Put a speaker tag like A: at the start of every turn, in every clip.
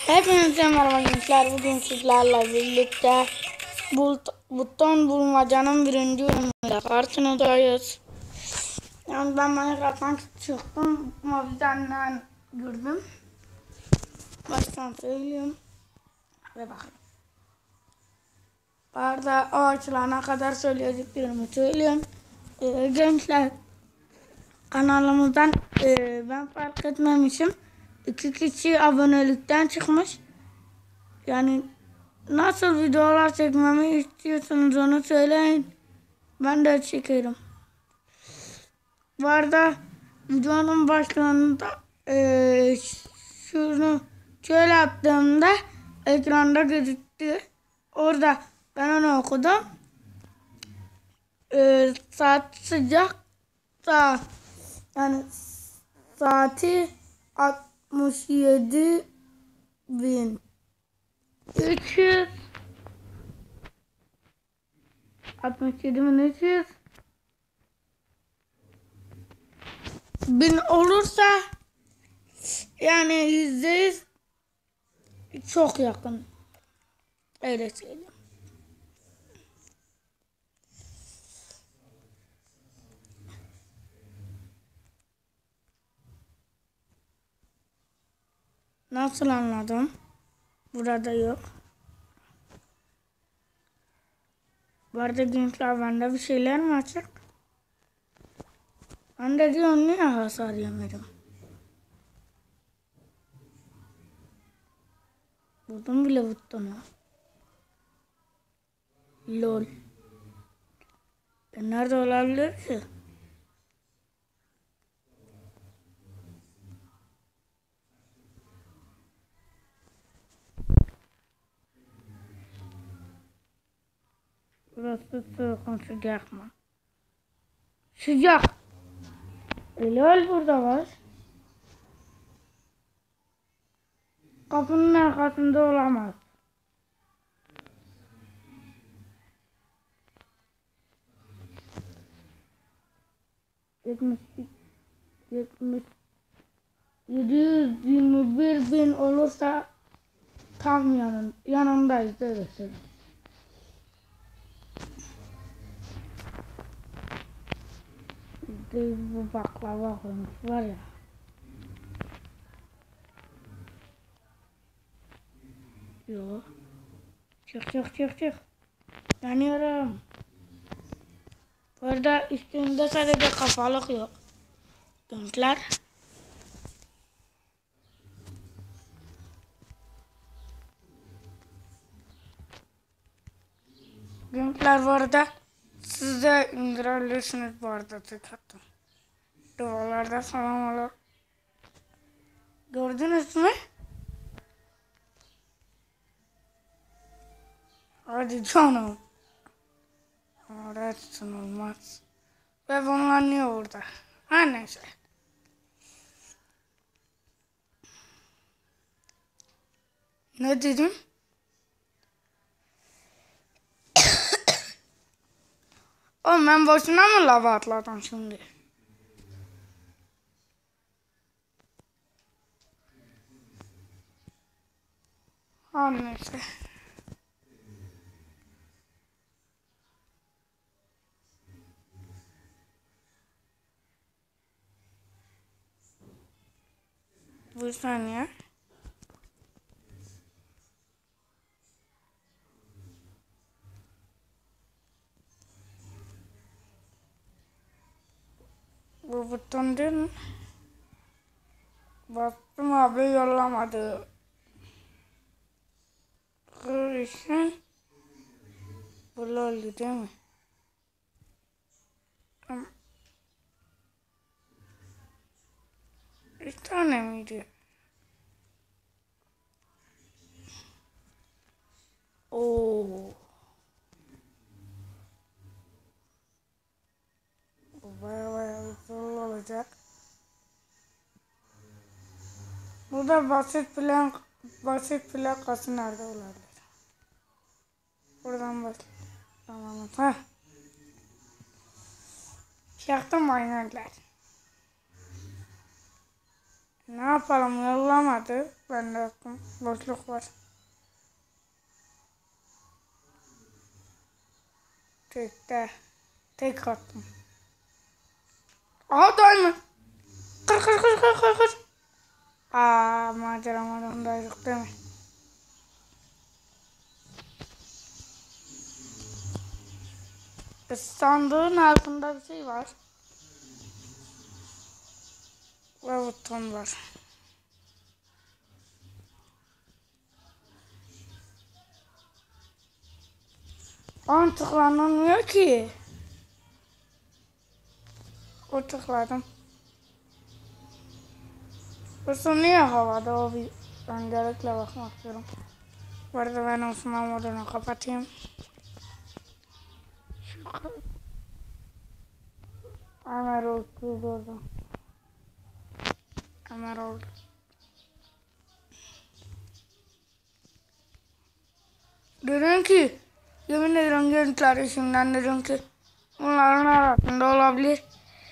A: Hepinize merhaba gençler. Bugün sizlerle birlikte buton bulmacanın birinci bölümüyle karşınızdayız. Yani ben Minecraft'tan çıktım. Mobizen'den girdim. Baştan söyleyeyim. Ve bakın. Barda o açılana kadar söyleyeceklerimi söyleyeyim. Gençler kanalımızdan ben fark etmemişim. 2 kişi abonelikten çıkmış. Yani nasıl videolar çekmemi istiyorsanız onu söyleyin. Ben de çekerim. Bu arada videonun başlarında şunu şöyle yaptığımda ekranda gözüktü. Orada ben onu okudum. Saat sıcak da yani saati 67.300 bin olursa yani %100 çok yakın. Öyle söyleyeyim. Nasıl anladım? Burada yok. Bu arada gençler bende bir şeyler mi açık? Ben de diyorum niye hasar yemedim? Buldum bile butonu. Lol. Nerede olabilir ki? Burası soğuk, sıcak mı? Sıcak. Lol burada var. Kapının arkasında olamaz. Yetmiş 721 bin olursa tam yanındayız. Evet. Bu baklava koymuş var ya. Yok. Çık. Yanıyorum. Bu arada üstünde sadece kafalık yok. Gençler. Gençler bu arada siz de indirebilirsiniz bu arada tek attım. Duvarlarda falan olur. Gördünüz mü? Hadi canım. Redstone olmaz. Ve bunlar niye orada? Her neyse. Ne dedim? Oğlum ben boşuna mı lava atladım şimdi? Her neyse. Bu saniye. Bu buton değil mi? Bastım abi yollamadı. Kırışın. Bu oldu değil mi? Bir tane miydi? Oo. Bu bayağı zor olacak. Burada basit plakası nerede olabilir? Buradan başlayalım. Tamam. Ha. Yaktım maymunlar. Ne yapalım, yollamadı. Ben de yaptım. Boşluk var. Tekte. Tek attım. Aha diamond. Kır kır kır kır kır kır. Maceramadan değil mi? Sandığın altında bir şey var. Ve buton var. On tıklanılmıyor ki. O tıkladım. Burası niye havada, o bir öncelikle bakmak istiyorum. Bu arada ben Osman modunu kapatayım. Emerald orada. Emerald. Dedim ki, yemin ederim gençler işimden dedim ki bunların arasında olabilir.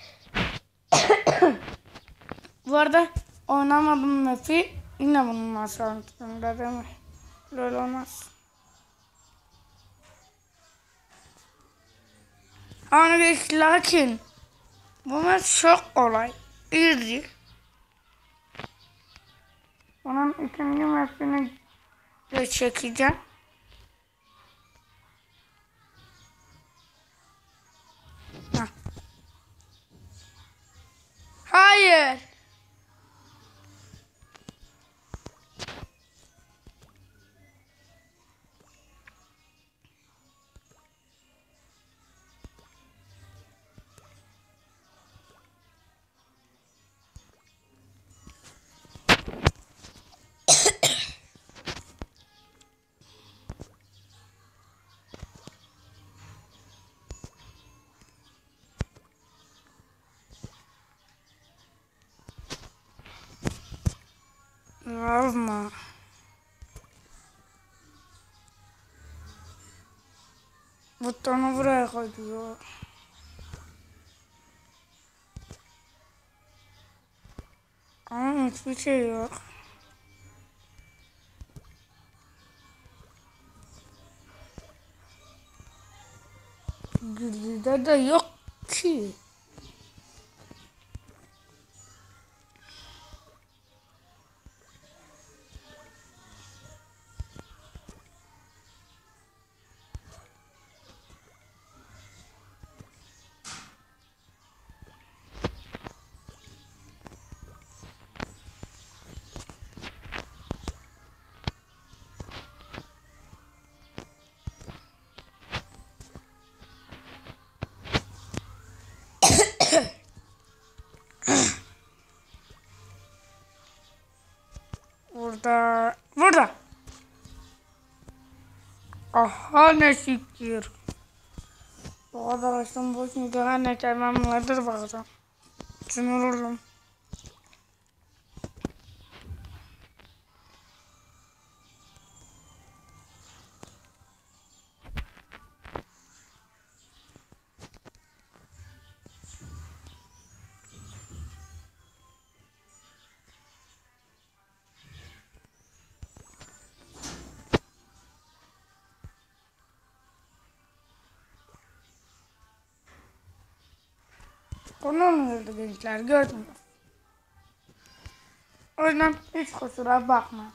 A: Bu arada oynamadım map'i, yine bunun masalında değil mi? Böyle olmaz. Hani lakin bu map çok kolay. Easy. Onun ikinci map'ini de çekeceğim. Heh. Hayır. Yapma. Butonu buraya koyuyor. Ama hiçbir şey yok. Gizlide de yok ki. Burada. Aha ne siktir. Bu kadar açtım boş müdahale ne ben bunlarda da bakacağım. Sinir oldum. Konu olmuyordu gençler, gördüm. O yüzden hiç kusura bakma.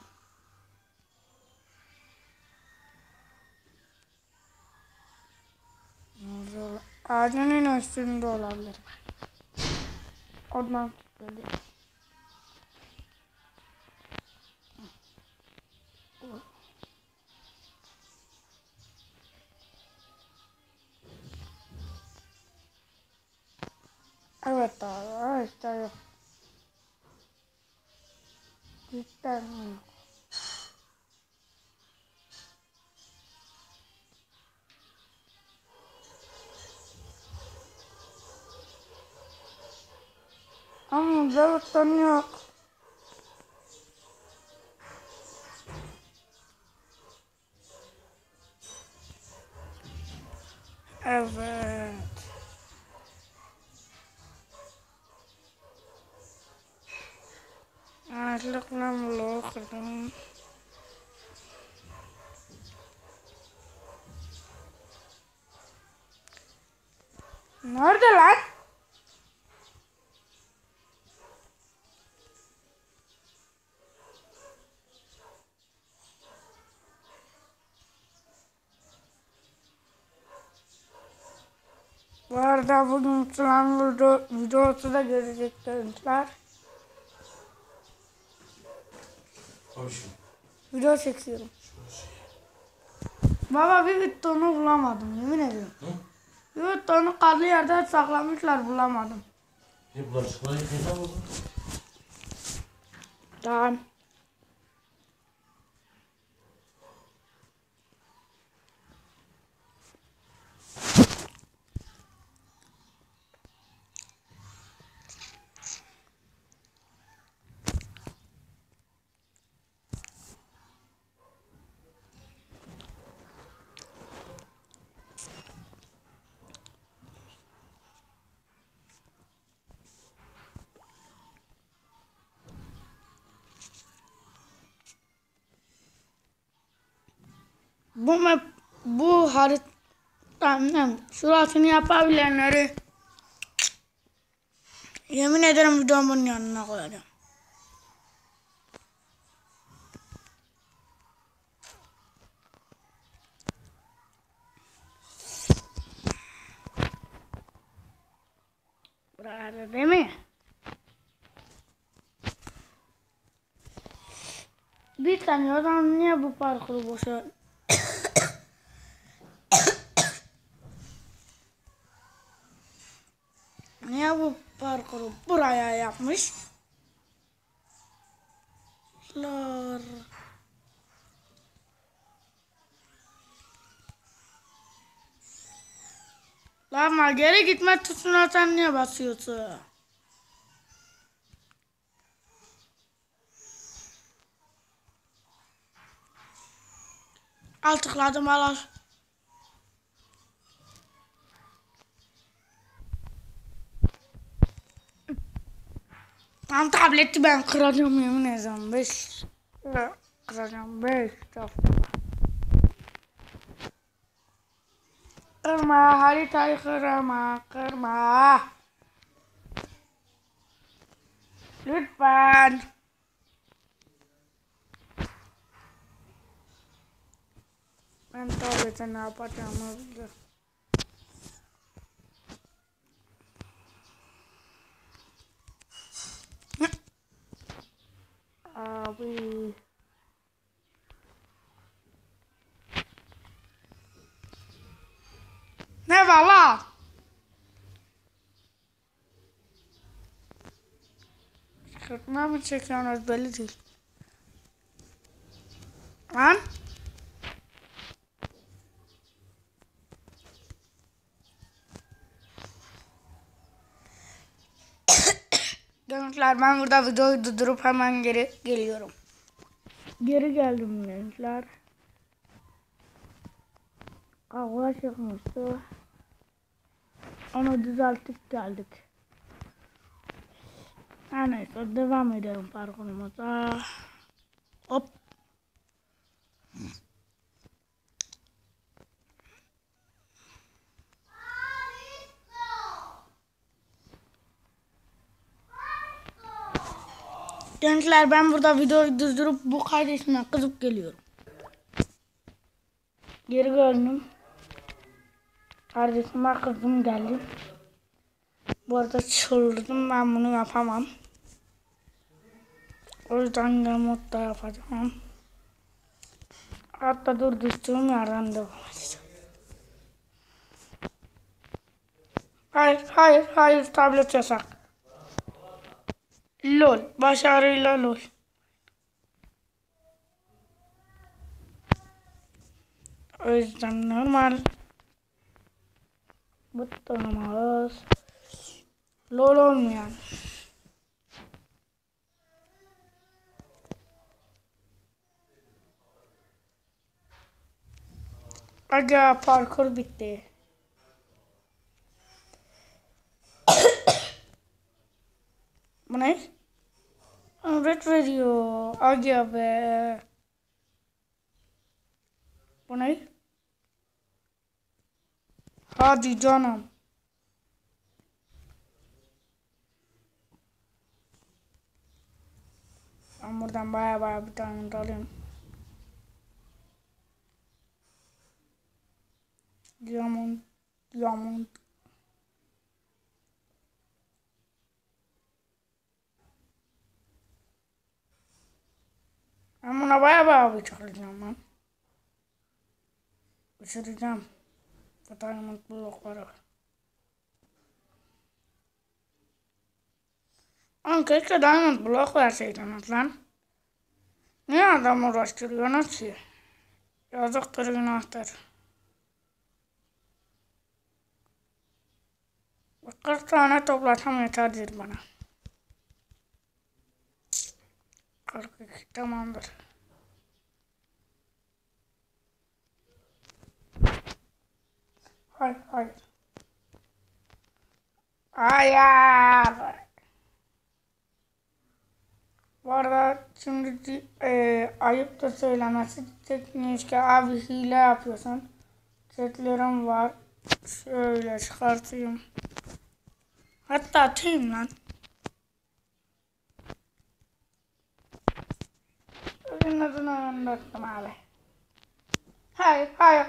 A: Ağacının üstünde olabilir. Ondan böyle. Evet abi, evet abi. Cidden mi? Ama zaten yok. Evet. Lan vlog kırdım. Nerede lan? Bu arada bugün sulan videosu da görecekler. Video çekiyorum. Baba bir bitonu bulamadım yemin ediyorum. Hı? Bir bitonu karlı yerde saklamışlar bulamadım.
B: Bulaşıkları yıkayacağım mı?
A: Tamam. Bu haritanın suratını yapabilenleri yemin ederim videomun yanına koyacağım. Burada değil mi? Bir tane adam niye bu parkuru boşa niye bu parkuru buraya yapmış? Lan geri gitme tuşuna sen niye basıyorsun? Al tıkladım al. Tam tableti ben kıracağım yemin ederim. 5 kıracağım 5 Kırma haritayı kırma. Lütfen. Ben tablete ne yapacağımı biliyorum. Abi. Ne var la? Çıkartma mı çekiyorsunuz belli değil. Lan? Gençler ben burada videoyu durdurup hemen geri geliyorum. Geri geldim gençler. Kavga çıkmıştı. Onu düzeltip geldik. Her neyse devam edelim parkurumuza. Hop. Gençler ben burada videoyu durdurup bu kardeşime kızıp geliyorum. Geri geldim. Kardeşime kızım geldi. Bu arada çıldırdım ben bunu yapamam. O yüzden game modda yapacağım. Hatta dur düştüğüm yerden devam edeceğim. Hayır tablet yasak. LOL başarıyla LOL. O yüzden normal butonumuz LOL olmayan. Aga parkur bitti. Bu ne? Red 4 veriyor. Aga be. Bu ne? Hadi canım. Ben buradan baya bir tane alayım. Diamond. Ben buna baya bir çalışacağım ben. Uçuracağım. Bu diamond blokları. Ama keşke diamond blok verseydiniz lan. Niye adam uğraştırıyorsunuz ki? Yazıktır, günahtır. 40 tane toplasam yeterdir bana. 42 tamamdır. Hayır. Hayır. Bu arada şimdi ayıp da söylemesi diyeceksiniz ki abi hile yapıyorsun. Chatlerim var. Şöyle çıkartayım. Hatta atayım lan. Ölün adını anlattım abi. Hayır.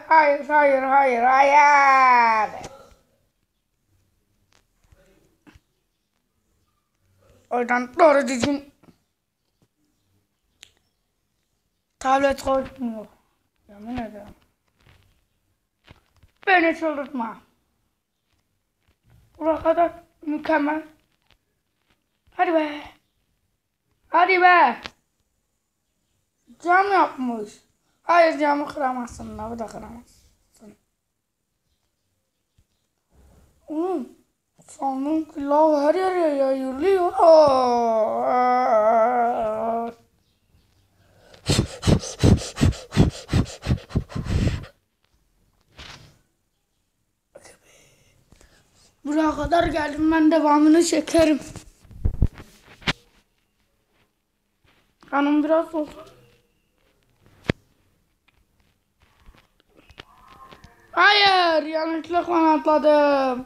A: Oradan doğru düzgün tablet koymuyor. Yemin ederim. Beni çıldırtma. Buraya kadar mükemmel. Hadi be. Cam yapmış. Hayır, camı kıramazsın. Lavı da kıramazsın. Sandım ki lav her yere yayılıyor. Buraya kadar geldim, ben devamını çekerim. Kanım biraz oldu. Hayır, yanlışlıkla atladım.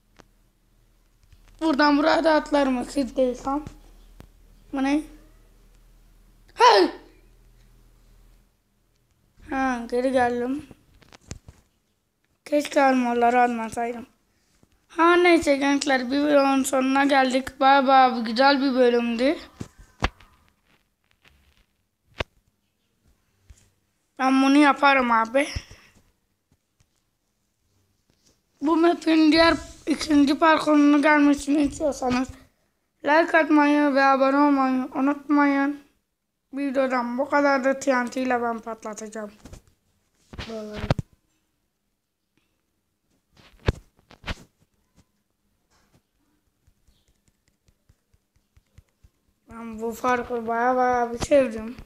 A: Buradan buraya da atlarım siz değilsem. Bu ne? Hey! Geri geldim. Keşke armorları almasaydım. Neyse gençler, bir videonun sonuna geldik. Baya güzel bir bölümdü. Ben bunu yaparım abi. Bu map'in ikinci parkurunu gelmesini istiyorsanız like atmayı ve abone olmayı unutmayın. Videodan bu kadar da TNT ile ben patlatacağım. Böyle. Ben bu farkı baya bir sevdim.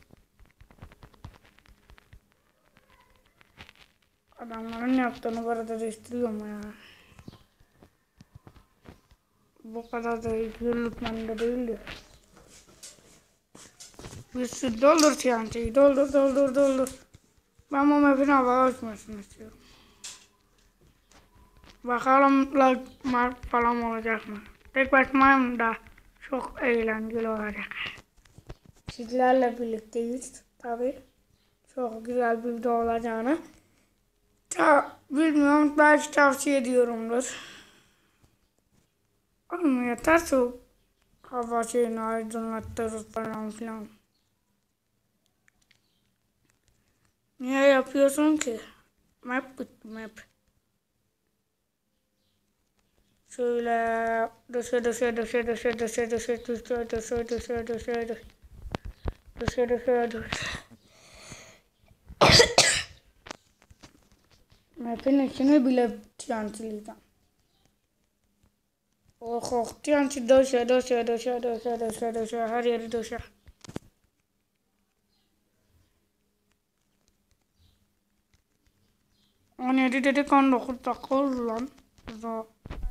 A: Adamların yaptığını burada değiştiriyorum ya. Bu kadar da yürütmen de değildi. Bir sürü doldur TNT'yi. Doldur. Ben bu map'in havaya uçmasını istiyorum. Bakalım like mark falan olacak mı? Tek başımayım da çok eğlenceli olacak. Sizlerle birlikteyiz tabi. Çok güzel bir video olacağını bilmiyorum, belki tavsiye ediyorumdur. Ama yeterse hava şeyini aydınlattırır falan filan. Niye yapıyorsun ki? Map bitti, map. Şöyle döşe. Map'in içini bile TNT'leyeceğim. TNT döşe. Her yeri döşe. On 17 dedik, 19 dakika oldu lan.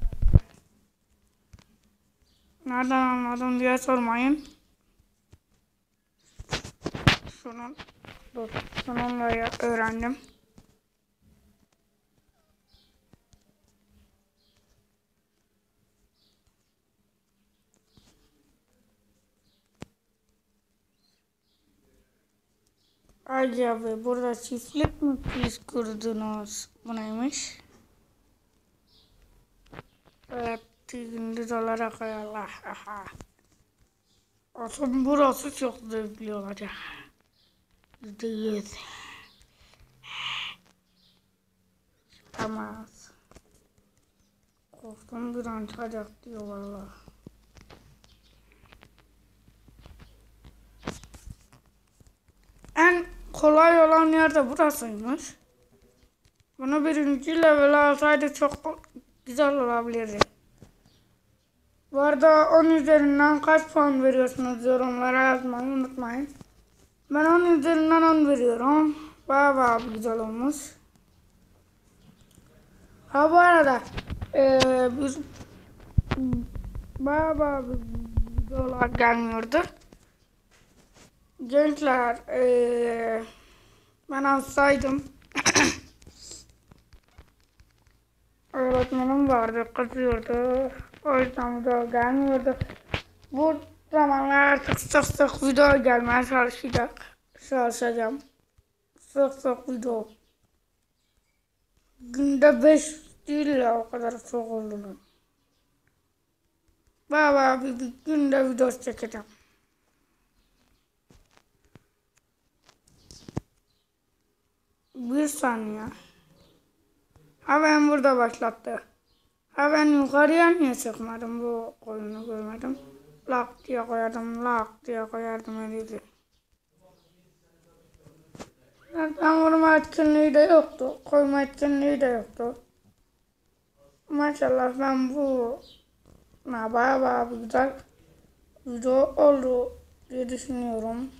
A: Nereden anladım diye sormayın. Şununla öğrendim. Acaba burada çiftlik mi siz kurdunuz? Bu neymiş? Evet, gündüz olarak Allah. Aslında burası çok zevkli olacak. %100. Çıkamaz. Korktum bir an çıkacak diyor valla. En kolay olan yer de burasıymış. Bunu birinci level alsaydı çok güzel olabilirdi. Bu arada 10 üzerinden kaç puan veriyorsunuz yorumlara yazmayı unutmayın. Ben 10 üzerinden 10 veriyorum. Bayağı güzel olmuş. Ha bu arada biz bayağı videolar gelmiyordu. Gençler ben alsaydım öğretmenim vardı, kızıyordu. O yüzden video gelmiyordu. Bu zamanlar artık sık video gelmeye çalışacağım. Sık video. Günde 5 değil ya, o kadar çok oldu. Bayağı bir günde video çekeceğim. Bir saniye. Ha ben burada başlattı. Ha ben yukarıya niye çıkmadım, bu koyunu görmedim. Lak diye koyardım öyleydi. Zaten vurma etkinliği de yoktu. Koyma etkinliği de yoktu. Maşallah ben bu bayağı bir güzel video oldu diye düşünüyorum.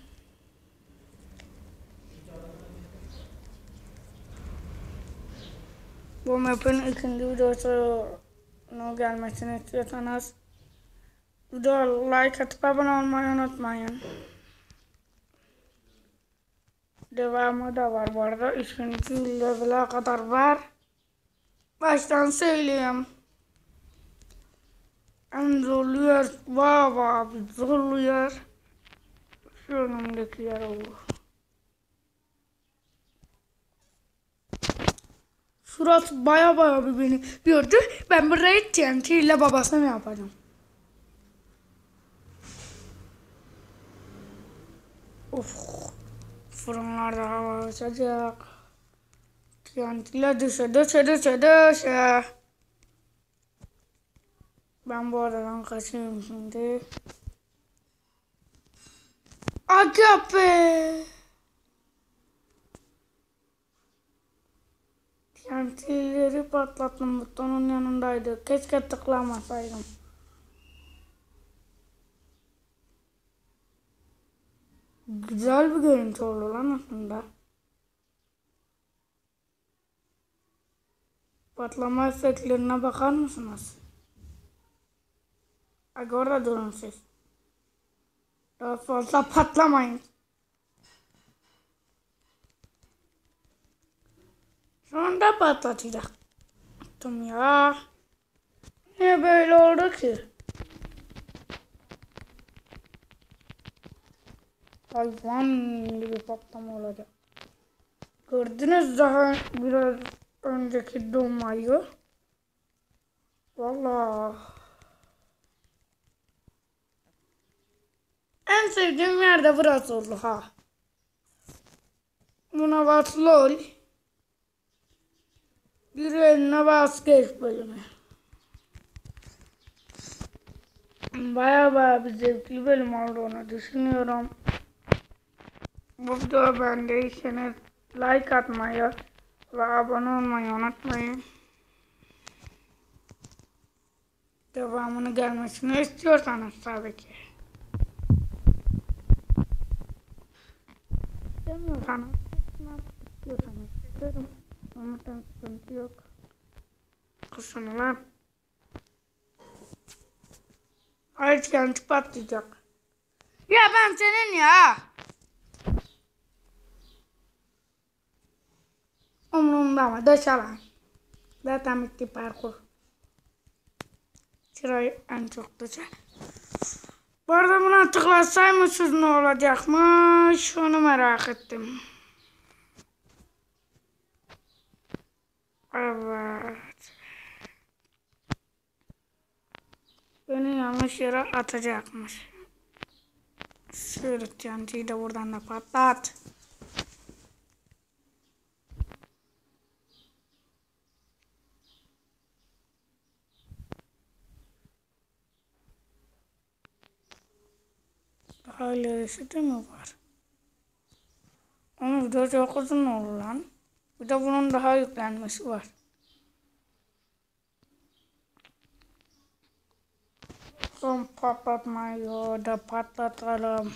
A: Bu map'in ikinci videosunu gelmesini istiyorsanız videoya like atıp abone olmayı unutmayın. Devamı da var bu arada. 3. level'a kadar var. Baştan söyleyeyim. En zorlu yer bayağı bir zorlu yer. Şu önümdeki yer oldu. Şurası bayağı bir beni gördü. Ben burayı TNT ile babasına yapacağım. Of. Fırınlarda hava sıcak. TNT ile düşe. Ben bu aradan kaçayım şimdi. Aga be. TNT'leri patlattım, butonun yanındaydı. Keşke tıklamasaydım. Güzel bir görüntü oldu lan aslında. Patlama efektlerine bakar mısınız? Aga orada durun siz. Daha fazla patlamayın. Şu anda patlayacaktım ya. Niye böyle oldu ki? Hayvan gibi patlama olacak. Gördünüz daha biraz önceki donmayı. Vallahi. En sevdiğim yerde burası oldu ha. Buna bas lol. Bir eline bas geç bölümü. Bayağı bir zevkli bölüm olduğunu düşünüyorum. Bu videoyu beğendiyseniz like atmayı ve abone olmayı unutmayın. Devamını gelmesini istiyorsanız tabii ki. İstemiyorsanız istiyorsanız isterim. Umut'tan sıkıntı yok. Kısın lan. Hayır, kendi patlayacak. Ya ben senin ya. ama döşelen. Zaten bitti parkur. Şurayı en çok döşe. Bu arada buna tıklasaymışız ne olacakmış? Onu merak ettim. Evet. Beni yanlış yere atacakmış. Sürüt yancıyı da buradan da patlat. Daha ilerisi de mi var? Ama video çok uzun oldu lan. Bir de bunun daha yüklenmesi var. Son patlatmayı da patlatalım.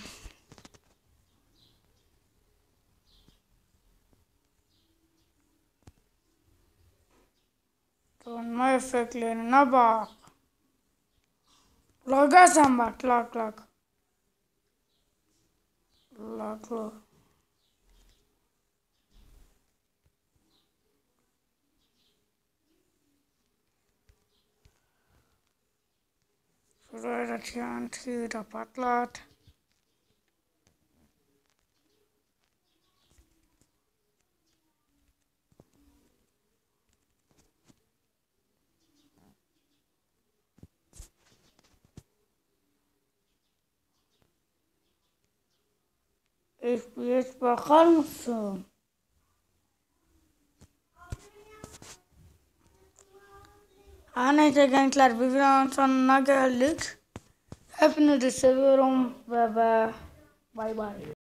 A: Donma efektlerine bak. Lag'a sen bak, lag. Laglı. Şuraya da TNT'yi de patlat. FPS bakar mısın? Her neyse gençler, bir videonun sonuna geldik. Hepinizi seviyorum ve bay bay.